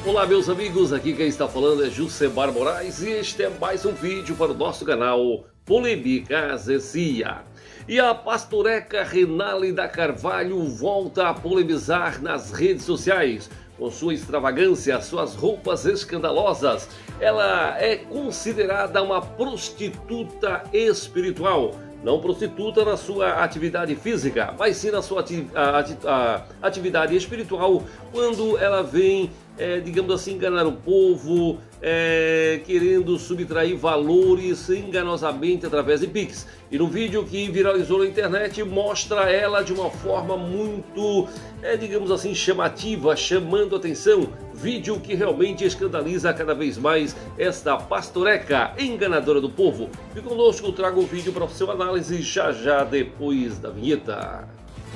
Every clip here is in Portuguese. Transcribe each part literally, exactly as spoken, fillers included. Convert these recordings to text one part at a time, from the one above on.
Olá meus amigos, aqui quem está falando é Jusemar Moraes e este é mais um vídeo para o nosso canal Polemicazesia. E a pastoreca Renálida Carvalho volta a polemizar nas redes sociais. Com sua extravagância, suas roupas escandalosas, ela é considerada uma prostituta espiritual. Não prostituta na sua atividade física, mas sim na sua ati a, a, a atividade espiritual, quando ela vem, é, digamos assim, enganar o povo, é, querendo subtrair valores enganosamente através de Pix. E no vídeo que viralizou na internet, mostra ela de uma forma muito, é, digamos assim, chamativa, chamando atenção. Vídeo que realmente escandaliza cada vez mais esta pastoreca enganadora do povo. E conosco, trago o vídeo para o seu análise já já depois da vinheta.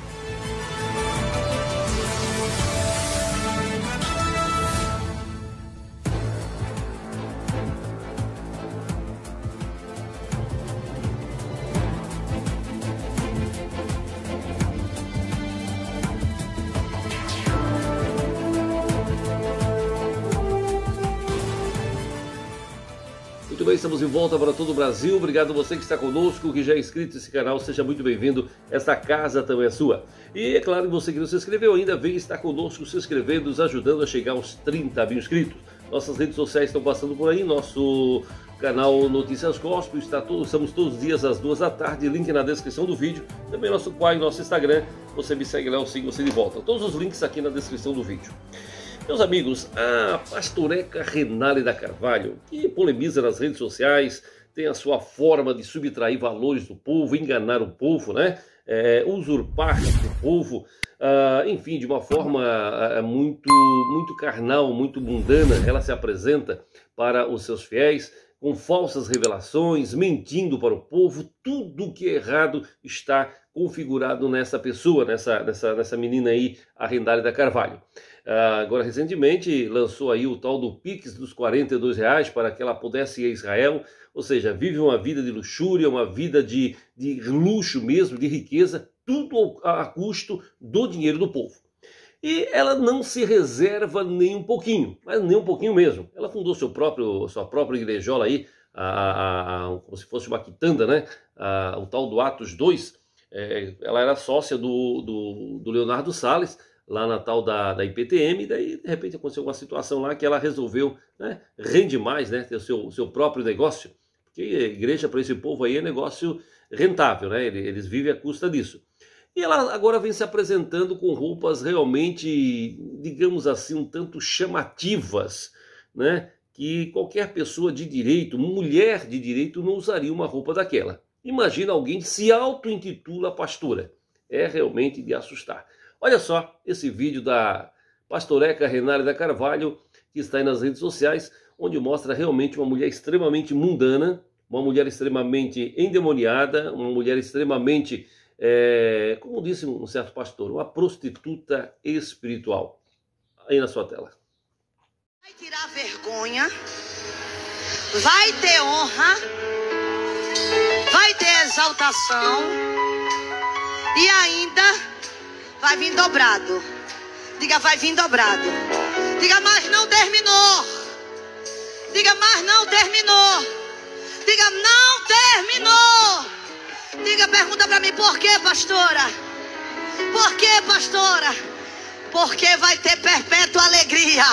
Muito bem, estamos de volta para todo o Brasil. Obrigado a você que está conosco, que já é inscrito nesse canal. Seja muito bem-vindo. Esta casa também é sua. E é claro, você que não se inscreveu ainda, vem estar conosco se inscrevendo, nos ajudando a chegar aos trinta mil inscritos. Nossas redes sociais estão passando por aí. Nosso canal Notícias Gospel está todos, estamos todos os dias às duas da tarde. Link na descrição do vídeo. Também nosso Quai, nosso Instagram. Você me segue lá, eu sigo você de volta. Todos os links aqui na descrição do vídeo. Meus amigos, a pastoreca Renálida Carvalho, que polemiza nas redes sociais, tem a sua forma de subtrair valores do povo, enganar o povo, né? É, usurpar o povo, ah, enfim, de uma forma ah, muito, muito carnal, muito mundana. Ela se apresenta para os seus fiéis com falsas revelações, mentindo para o povo. Tudo que é errado está configurado nessa pessoa, nessa, nessa, nessa menina aí, a Renálida Carvalho. Uh, agora, recentemente, lançou aí o tal do Pix dos quarenta e dois reais para que ela pudesse ir a Israel, ou seja, vive uma vida de luxúria, uma vida de, de luxo mesmo, de riqueza, tudo a, a custo do dinheiro do povo. E ela não se reserva nem um pouquinho, mas nem um pouquinho mesmo. Ela fundou seu próprio, sua própria igrejola aí, a, a, a, como se fosse uma quitanda, né? A, o tal do Atos dois. É, ela era sócia do, do, do Leonardo Salles, lá na tal da, da I P T M, e daí de repente aconteceu uma situação lá que ela resolveu, né, rende mais, né, ter o seu, seu próprio negócio, porque a igreja para esse povo aí é negócio rentável, né, eles vivem à custa disso. E ela agora vem se apresentando com roupas realmente, digamos assim, um tanto chamativas, né, que qualquer pessoa de direito, mulher de direito, não usaria uma roupa daquela. Imagina alguém que se auto-intitula pastora. É realmente de assustar. Olha só esse vídeo da pastoreca Renálida Carvalho, que está aí nas redes sociais, onde mostra realmente uma mulher extremamente mundana, uma mulher extremamente endemoniada, uma mulher extremamente, é, como disse um certo pastor, uma prostituta espiritual. Aí na sua tela. Vai tirar vergonha, vai ter honra, vai ter exaltação e ainda vai vir dobrado. Diga, vai vir dobrado. Diga, mas não terminou. Diga, mas não terminou. Diga, não terminou. Diga, pergunta pra mim, por que, pastora? Por que, pastora? Porque vai ter perpétua alegria.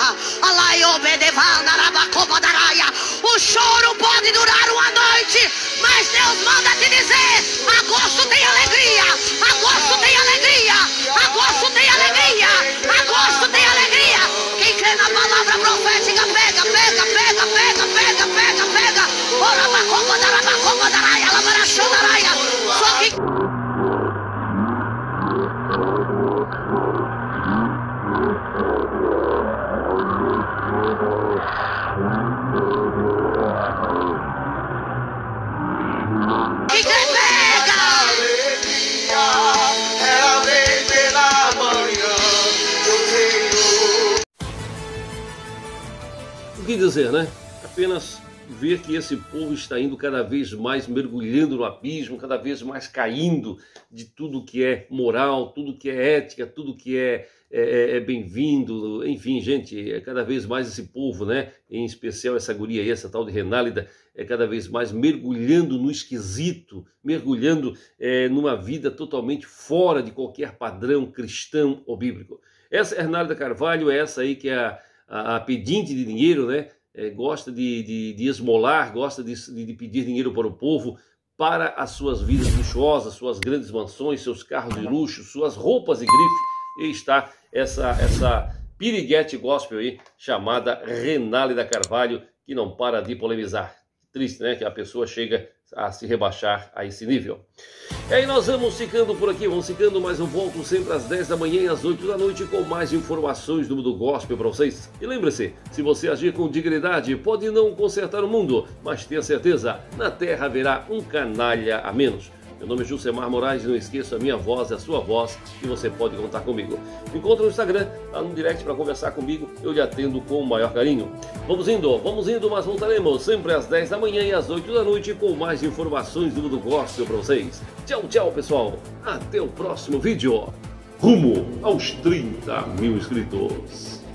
O choro pode durar uma noite, mas Deus manda te dizer: agosto tem alegria, agosto tem alegria, agosto tem alegria, agosto tem alegria. Quem crê na palavra profética, pega, pega, pega, pega, pega, pega, pega. Orabacoba, darabacoba, daraia, labarachô, daraia. Só que o que dizer, né? Apenas ver que esse povo está indo cada vez mais mergulhando no abismo, cada vez mais caindo de tudo que é moral, tudo que é ética, tudo que é, é, é bem-vindo. Enfim, gente, é cada vez mais esse povo, né? Em especial essa guria aí, essa tal de Renálida, é cada vez mais mergulhando no esquisito, mergulhando é, numa vida totalmente fora de qualquer padrão cristão ou bíblico. Essa Renálida Carvalho é essa aí que é a, a, a pedinte de dinheiro, né? É, gosta de, de, de esmolar, gosta de, de pedir dinheiro para o povo, para as suas vidas luxuosas, suas grandes mansões, seus carros de luxo, suas roupas de grife. E está essa, essa piriguete gospel aí, chamada Renálida Carvalho, que não para de polemizar. Triste, né? Que a pessoa chega a se rebaixar a esse nível. E aí nós vamos ficando por aqui, vamos ficando, mas eu volto sempre às dez da manhã e às oito da noite com mais informações do mundo gospel para vocês. E lembre-se, se você agir com dignidade, pode não consertar o mundo, mas tenha certeza, na terra haverá um canalha a menos. Meu nome é Jusemar Moraes e não esqueça a minha voz, a sua voz, e você pode contar comigo. Me encontra no Instagram, lá no direct para conversar comigo, eu lhe atendo com o maior carinho. Vamos indo, vamos indo, mas voltaremos sempre às dez da manhã e às oito da noite com mais informações do mundo gospel para vocês. Tchau, tchau, pessoal. Até o próximo vídeo. Rumo aos trinta mil inscritos.